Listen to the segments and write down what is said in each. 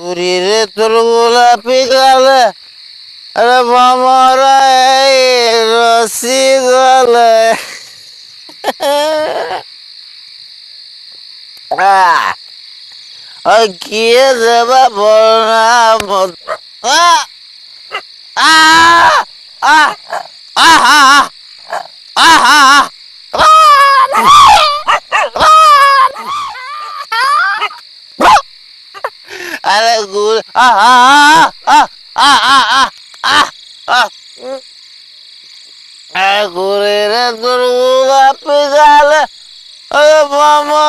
रे तोर गोलापी गाल अरे मामारा रसी गाल और किए देवा बोलना मत आ आ आ आ आ अरे गुल आ आ आ आ आ आ आ अरे गुरे रे दुर्गा पिघल अरे मामा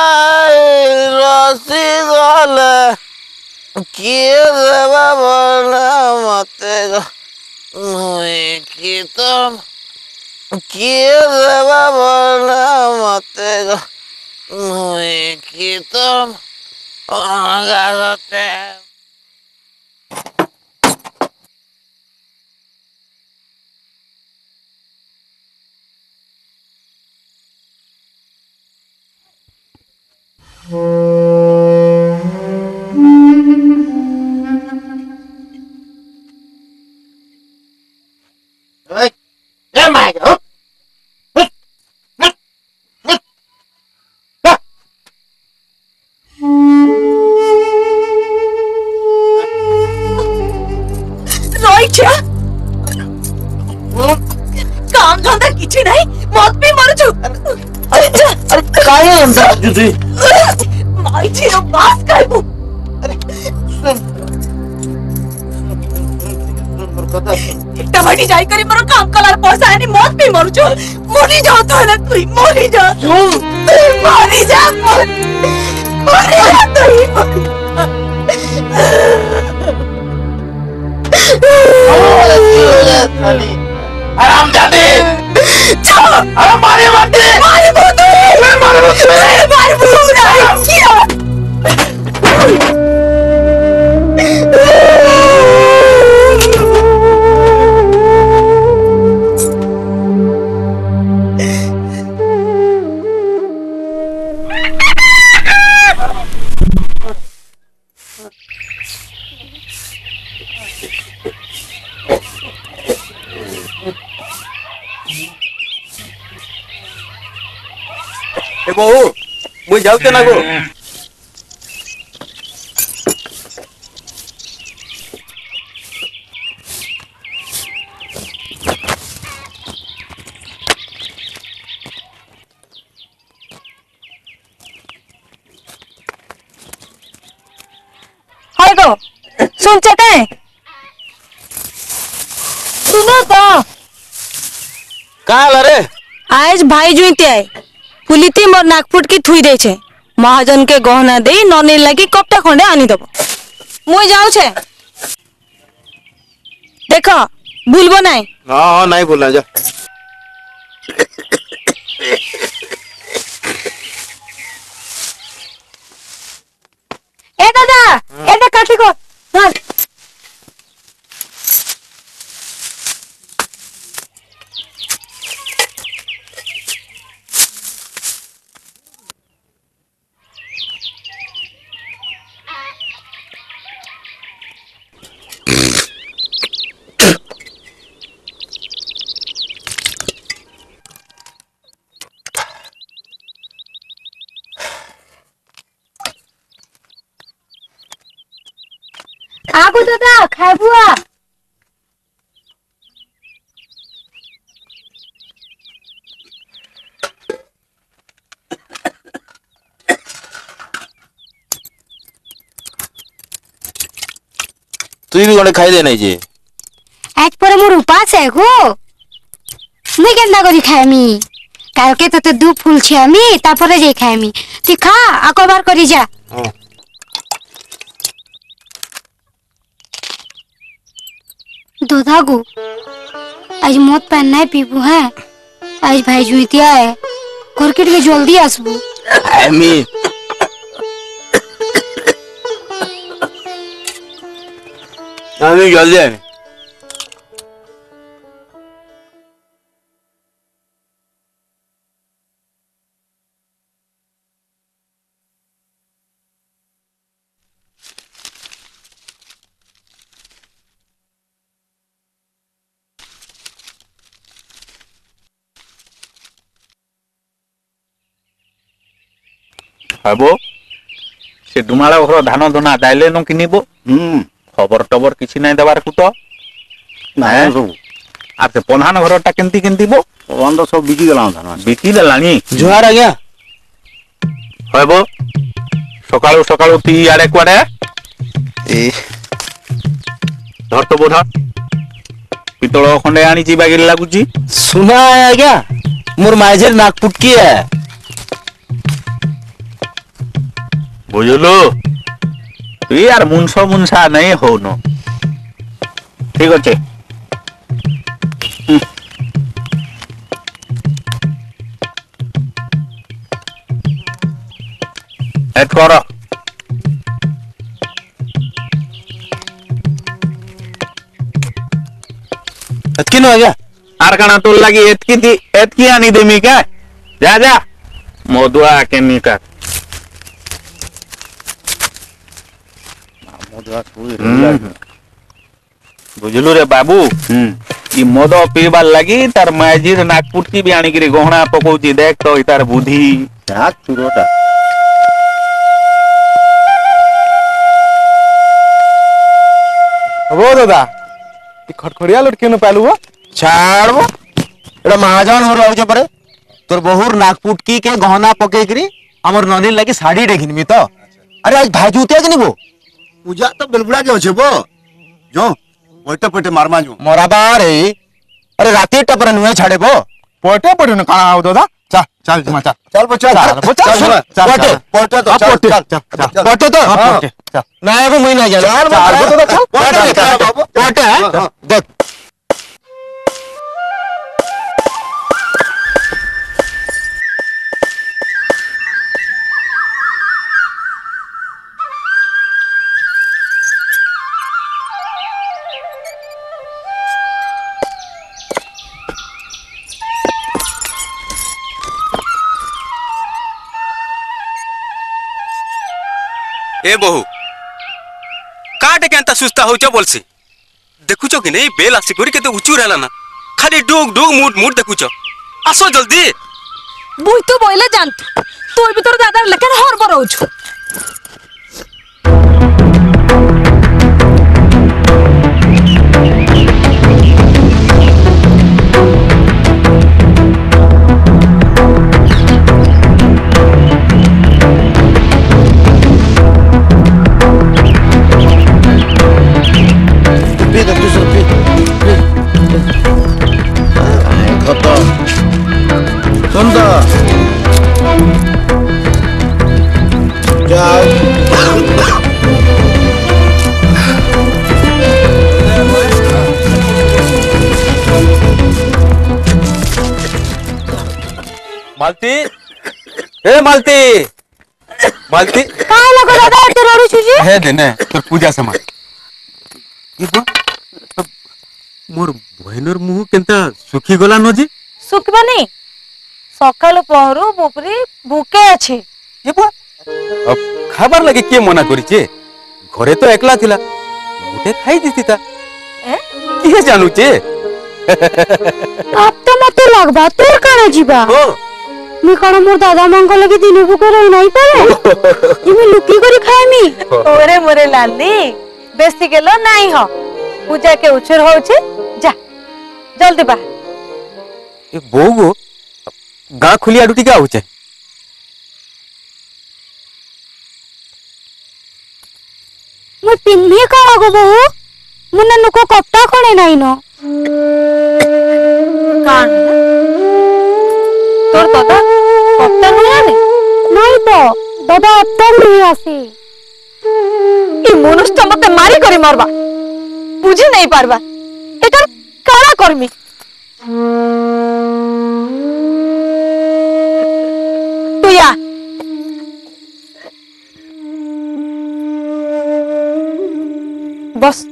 रसी गल किए देवा बोलना मते नुई की तुम किए देवा बोलना मते नुई की तुम गाते काम धंधा किसी नहीं मौत भी मर चु अरे काय अंदर जुदी माई जी रो बास कायबू टमाटी जाई करी मरो काम कलार पैसा आनी मौत भी मर चु मरी जाओ तो ना तू मरी जा मरी जा आराम जाते अरे मारे मारते मारे मारते मारे बहु मुझे जाते ना गो हाय गो सुन चटे सुनो तो कहाँ रे आज भाई जुईते आए पुलिती मोर नाकफुट की थुई दे छे महाजन के गहना दे नने लगी कपटा खंडे आनी दबो मुई जाऊ छे देखो भूलबो नहीं हाँ नहीं बोलना जा ए दादा एटा काठी को धर आगो दादा खाबुआ तू भी गोटे खाई दे नहीं जे आज पर मोर उपास है गो मुई केन्दा करी खाएमी काल के तते दू फूल छियामी तापरे जे खाएमी ती खा आको बार करी जा दोधा गो आज मत पान नहीं पीबू है आज भाई जुइतिया है करकेट के जल्दी आसबू मी जल्दी आए हबो से डुमाला घर धान धुना दाइले न किनिबो खबर टबर किछि नै देबार कुतो ନାଇଁ ସବୁ आ से प्रधान घरटा केंती केंतीबो ଅନ୍ଧ ସବୁ ବିକି ଗଲା ଧାନ बिकी देलानी जुहार आज्ञा हबो सकाळु सकाळु ती आडे कुआडे ଏ धर तो बोधा पितळ खंडे आनी जी बागिल लागुची सुना है आज्ञा मोर माइजेर नाक पुटकी है बुझलो तू यार मुनसो मुनसा नहीं हो नो ठीक अच्छे एट करो अतकी नो आज्ञा आर काना तो लगी एतकी आनी देमी का जा जा मधुआ के निका बुझलु रे बाबू ई मद पीबार लगी तार माइजीर नाकपुटकी भी आनी करी गहना पकौची देख तो तार बुद्धि ଯାହା ଚୁରଟା हो दादा खटखड़िया लुट क्यों पालू हो छाड़बो एटा महाजन हो रहउछ परे तोर बहुर नाक पुटकी के गहना पकेकरी हमर ननी लगी साड़ी देखिनमी तो अरे आज भाजू ते जनिबो ପୂଜା ତ ବେଲବୁଡା କେ ଅଛେ ବୋ ଯୋ ପଇଟେ ପଇଟେ ମାରମା ଯୋ मराबा रे अरे राती टपर नुए छाड़ेबो पोटे पोटे न काना आओ दादा चल चल जमा चल ଚାଲ ବୋ ଚାଲ चल पोटे ପଇଟେ ତ हाँ, पोटे। ଚାଲ पोटे तो पोटे चल ना एगो मुई ना जाने चाल बा, चल, पोटे, पोटे हाँ। देख ए बहु काटे केंता सुस्ता होच बोलसी देखुच कि नहीं बेल आसी करी केते उचू रहला ना खाली डुग डुग मुट मुट देखुच आसो जल्दी बुई तो बोइले जानत तू भी तोर दादा लेकिन हरबर होछु पी दे तू सब पी ଖତ ଶୁଣ ତ ଯାଅ मालती ए मालती मालती काय लगो दादा एते रडू छुजी हे देने तोर पूजा सामान मोर बहनर मुंह केंता सुखी गला न जी सुखबानी सकाल पहरु बुपरी भूखे अछि ये बा अब खाबार लगे के मना करी छे घरे तो एकला थिला मुटे खाई दिती ता ए किए जानू छे अब तो मते लगबा तोर काने जीबा ओ मी कण मोर दादा मंग लगी दिन भूखे रही नहीं पारे इमे लुकी करी खाएमी ओरे मोरे लाली बेसी गेलो नाही हो पूजा के उछर होउछे जा जल्दी बा ए बो गो गा खुली आडू टिका होचे मु पिन्नी का गो बहु मुन्ना नुको कट्टा खणे नाही न कान तोर दादा कप्ता नहीं आने नहीं तो दादा अत्तर नहीं आसी ई मनुष्य तो मते मारी करी मारबा बुझी नहीं पारबा एकर काला करमी तू या बस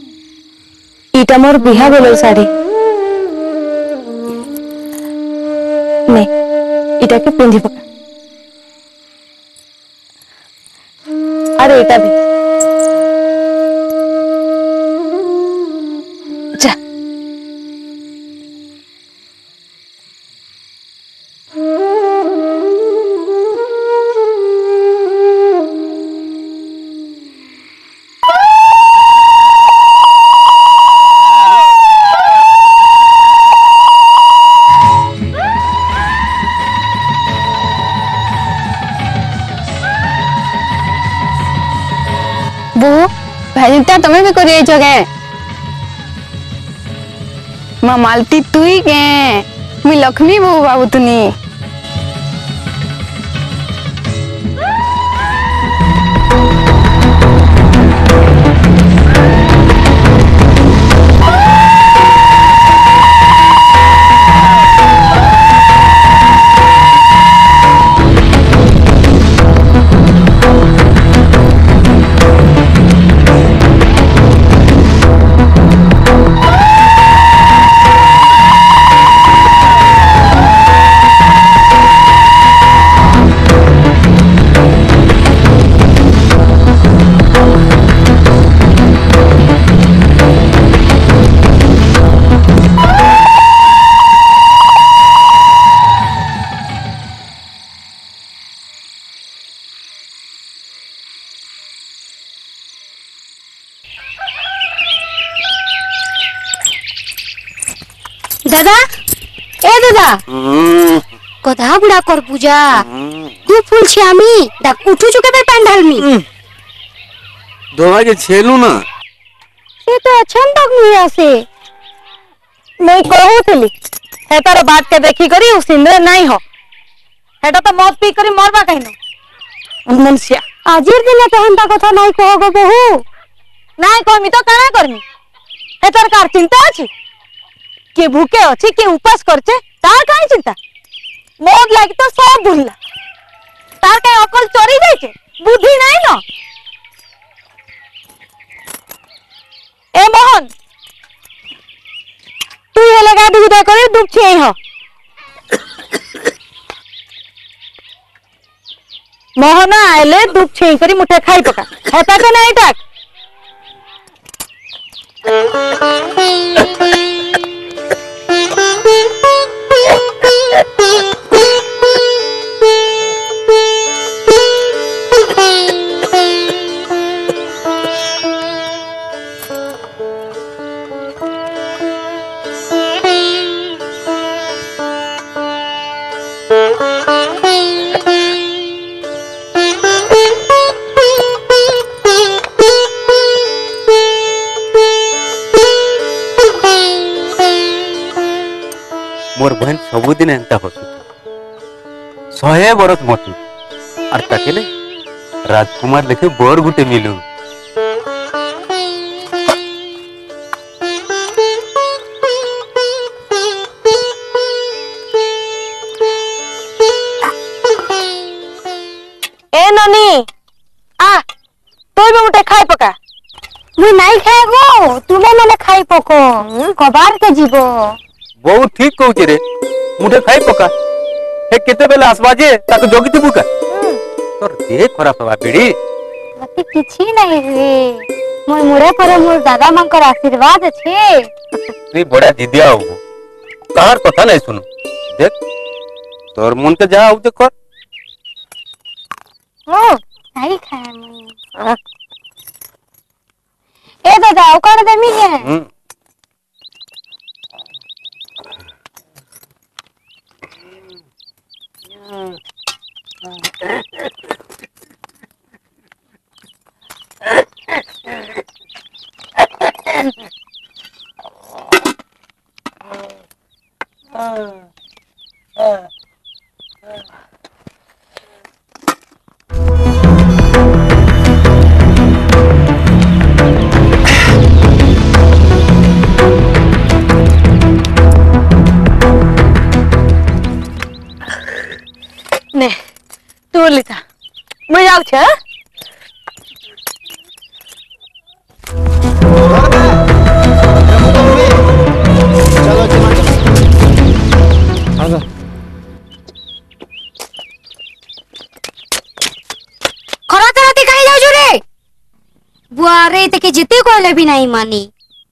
इटा मोर बिहा बेलर साड़ी इटा के पिंधि पका अरे इटा भी जा भाईटा तुम्हें भी कर गे माँ मालती तु ही गे मुई लक्ष्मी बहु बाबू तुनी दादा ए दादा कदा बुढ़ा कर पूजा तू फूल छियामी डाक उठू चुके बे पंडाल में दोवा के छेलू ना से तो अच्छा तक नहीं आसे मैं कहूतली हेतार बात के देखी करी उ सिंदूर नहीं हो हेटा तो मौत पी करी मरबा कहिनो मुनसिया आजिर दिन तो हंता कथा नहीं कहोगो बहू नहीं कहमी तो काना करमी हेतार कार चिंता अछि के भूखे अछि के उपास करछे तार काई चिंता मोद लाग तो सब भूलला तार काई अकल चोरी जाइछे बुद्धि नहीं न ए मोहन तू हेले गाडी गुदा करे दुख छे हो मोहन आले दुख छे करी मुठे खाई पका हेता के नहीं टाक मोर बहन सबुदिन एंता हसु 100 बरस मचु और ताके ने राजकुमार लेखे बर गुटे मिलू ए ननी आ तू भी मुठे खाई पका मु नहीं खाएगो तुमे माने खाई पको कबार के जीवो बहुत ठीक कहू रे मुठे खाई पका हे केते बेला आसबा जे ताके जोगी थी बुका तोर देह खराब हवा बेड़ी मते किछि नहीं रे मोर मुड़े पर मोर दादा मांकर आशीर्वाद छे तू बड़ा जिदिया हो कहार कथा नहीं सुनु देख तोर मन के जा आउ देख कर हो नहीं खाए मु ए दादा ओकर देमी के ने तू लिता मैं जाऊ छे बुआरे तके जिते कहले भी नहीं मानी।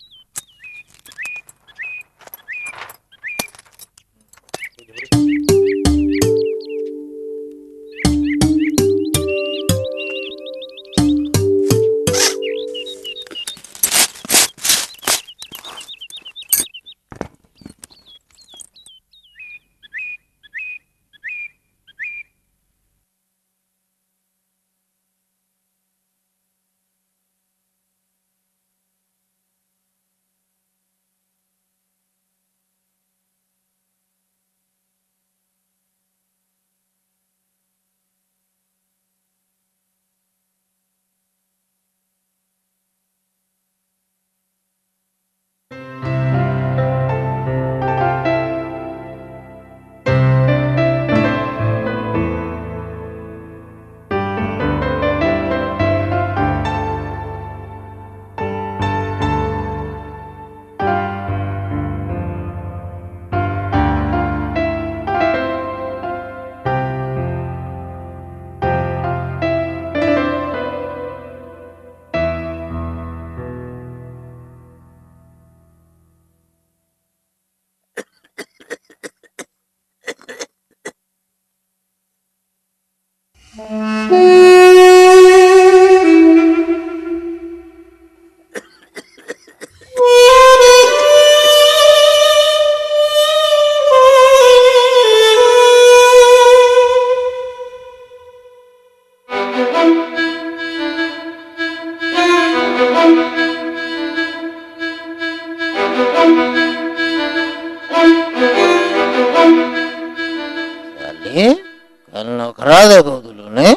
नखरा देखुलु ने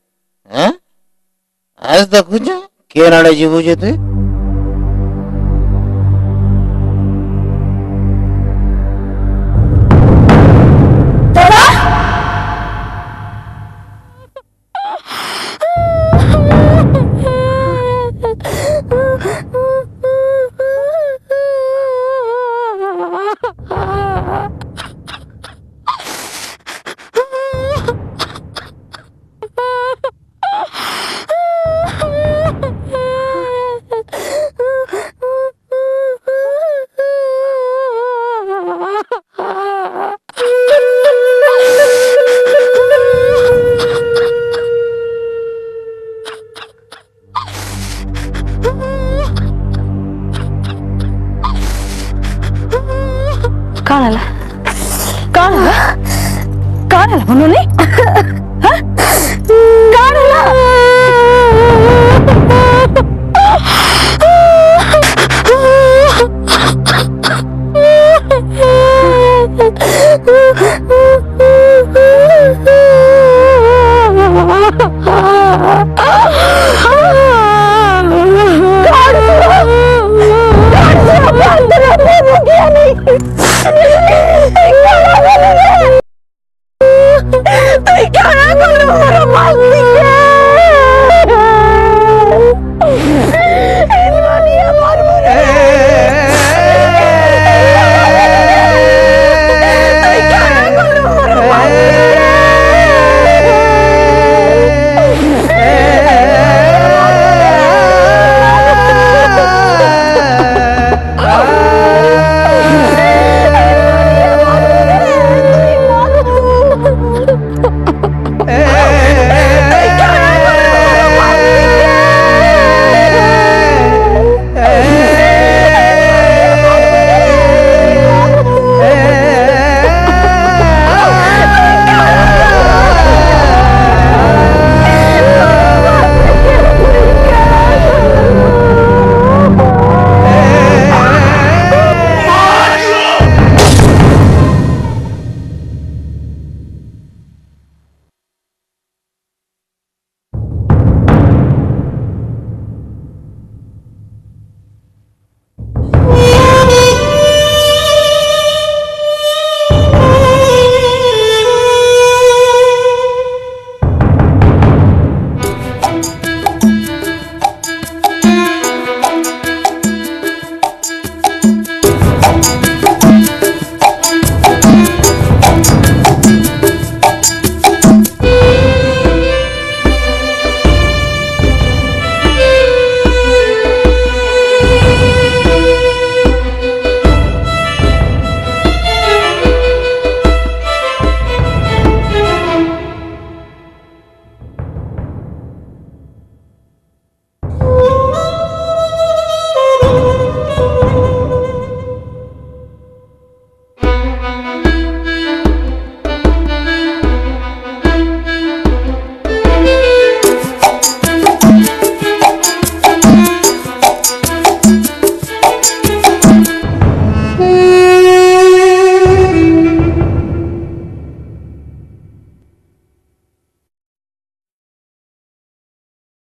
आज देखुच केन आड़े जीवु जे तु कौन है? कौन है? कौन है? उन्होंने